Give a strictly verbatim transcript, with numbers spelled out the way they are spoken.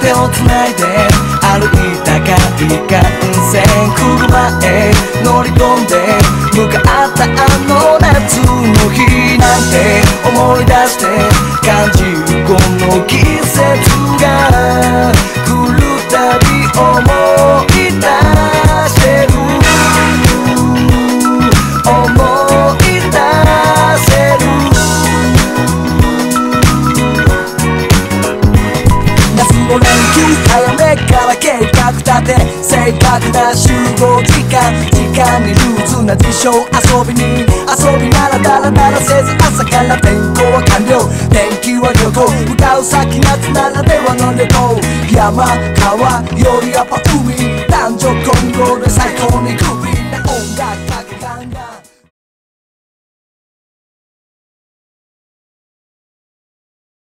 手をつないで歩いたかい幹線車へ乗り込んで向かったあの夏の日なんて思い出して感じるこの季節が来るたび思い出してる思い出せる夏の連休早めから計画立て正確な集合時間時間にルーズな事象遊びに遊びならダラダラせず朝から天候は完了天気は旅行向かう先夏ならではの旅行山川よりやっぱ海男女混合で最高に